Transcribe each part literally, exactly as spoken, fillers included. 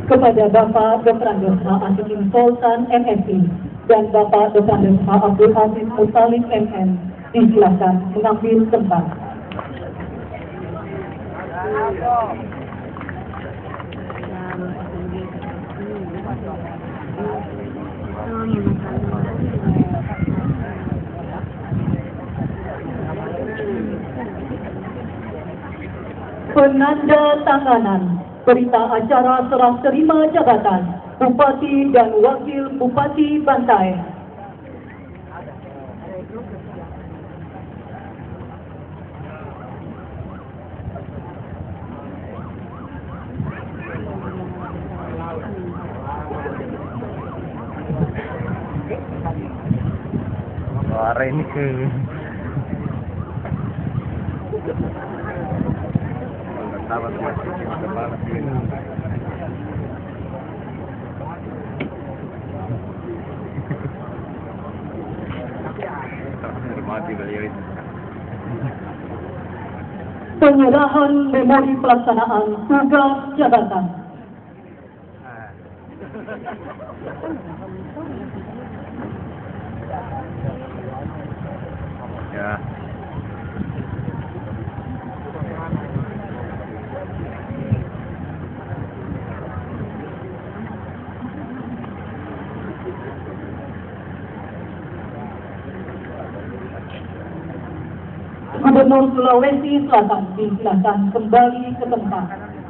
kepada Bapak Doktor Andes H. Asikin Sultan M Si dan Bapak Doktor Andes H. Abdul Aziz Muttalib M M disilakan mengambil tempat. Penanda tanganan berita acara serah terima jabatan Bupati dan Wakil Bupati Bantaeng. Suara ini ke Tabat masih kepala sini. Mati beliau itu. Penyerahan memori pelaksanaan tugas jabatan. Ya. Gubernur Sulawesi Selatan disilakan kembali ke tempat.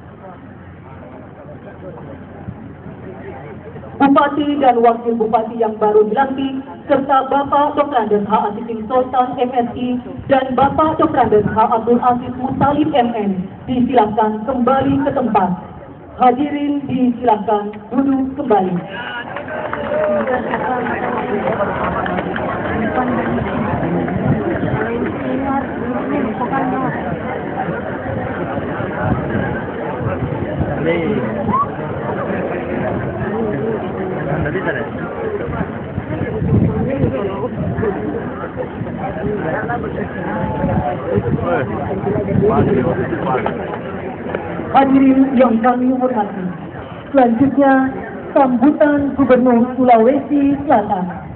Bupati dan Wakil Bupati yang baru dilantik serta Bapak Doktor Andes H. Asikin Sultan M Si dan Bapak Doktor Andes H. Abdul Aziz Muttalib M M disilakan kembali ke tempat. Hadirin disilakan duduk kembali. Tadi sana. Hadirin yang kami hormati, selanjutnya sambutan Gubernur Sulawesi Selatan